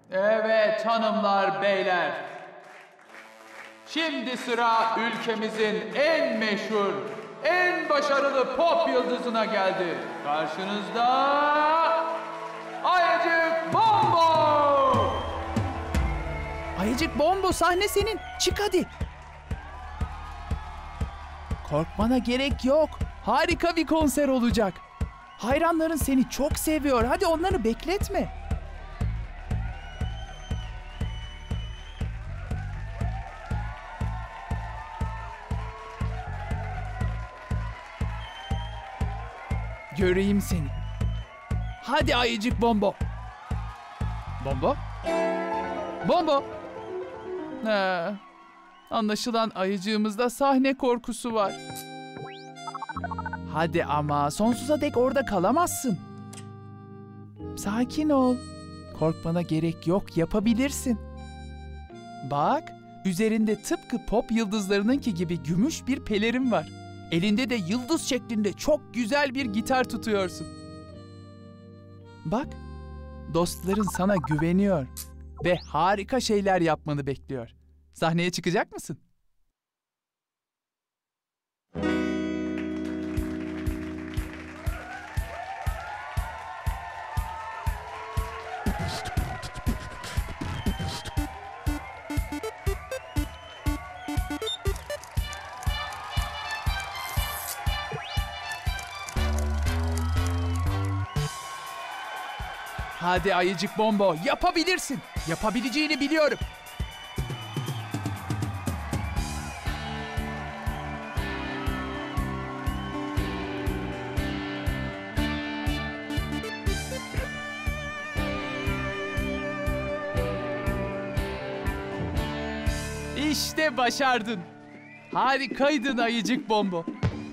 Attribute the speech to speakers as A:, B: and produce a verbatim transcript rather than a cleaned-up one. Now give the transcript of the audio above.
A: Evet hanımlar, beyler. Şimdi sıra ülkemizin en meşhur, en başarılı pop yıldızına geldi. Karşınızda Ayıcık Bombo!
B: Ayıcık Bombo, sahne senin. Çık hadi. Korkmana gerek yok. Harika bir konser olacak. Hayranların seni çok seviyor. Hadi onları bekletme. Göreyim seni. Hadi Ayıcık Bombo. Bombo? Bombo. Ha, anlaşılan ayıcığımızda sahne korkusu var. Hadi ama sonsuza dek orada kalamazsın. Sakin ol. Korkmana gerek yok, yapabilirsin. Bak, üzerinde tıpkı pop yıldızlarınınki gibi gümüş bir pelerin var. Elinde de yıldız şeklinde çok güzel bir gitar tutuyorsun. Bak, dostların sana güveniyor ve harika şeyler yapmanı bekliyor. Sahneye çıkacak mısın? Hadi Ayıcık Bombo, yapabilirsin. Yapabileceğini biliyorum. İşte başardın. Harikaydın Ayıcık Bombo.